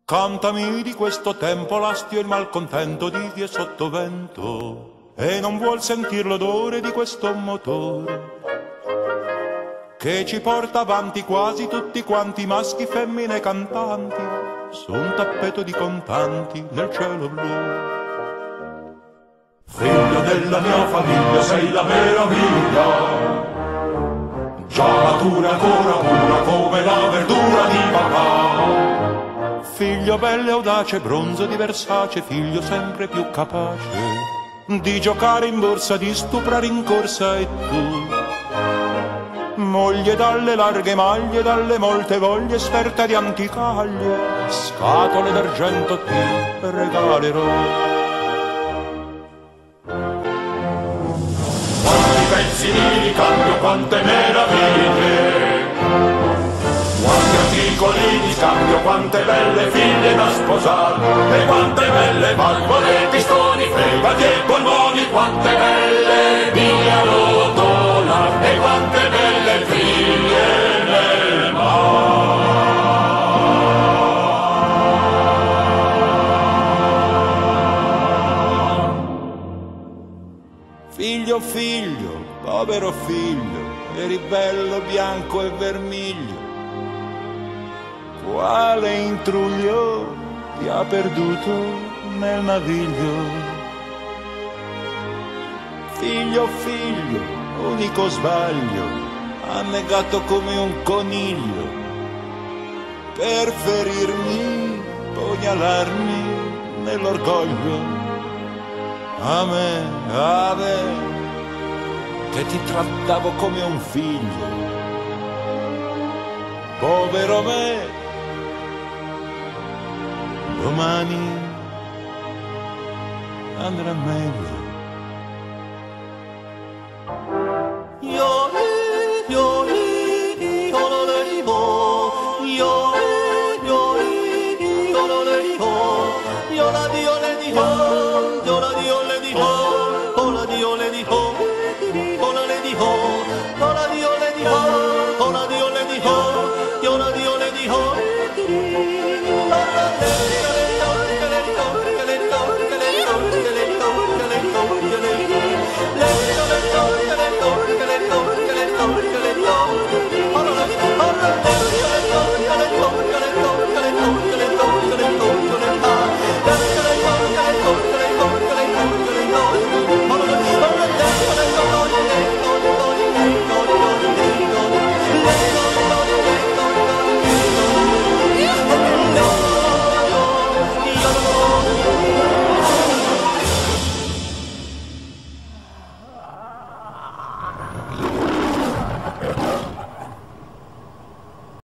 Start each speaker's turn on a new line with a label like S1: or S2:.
S1: Cantami di questo tempo l'astio e il malcontento di chi è sottovento e non vuol sentir l'odore di questo motore che ci porta avanti quasi tutti quanti, maschi, femmine, cantanti, su un tappeto di contanti nel cielo blu.
S2: Figlio della mia famiglia, sei la meraviglia, già matura ancora pura come la verdura di papà.
S1: Figlio bello e audace, bronzo di Versace, figlio sempre più capace di giocare in borsa, di stuprare in corsa. E tu, moglie dalle larghe maglie, dalle molte voglie, sferta di anticaglie, scatole d'argento ti regalerò.
S2: Quanti pezzi di ricambio, quante meraviglie, quanti articoli di scambio, quante belle figlie da sposare, e quante belle valvole, pistoni, fregati e polmoni, quante belle mine a rotola, e quante belle figlie nel mare.
S1: Figlio, figlio, povero figlio, eri bello, bianco e vermiglio, quale intruglio ti ha perduto nel naviglio. Figlio, figlio, unico sbaglio, annegato come un coniglio, per ferirmi, pugnalarmi nell'orgoglio. A me, che ti trattavo come un figlio, povero me, domani andrà meglio.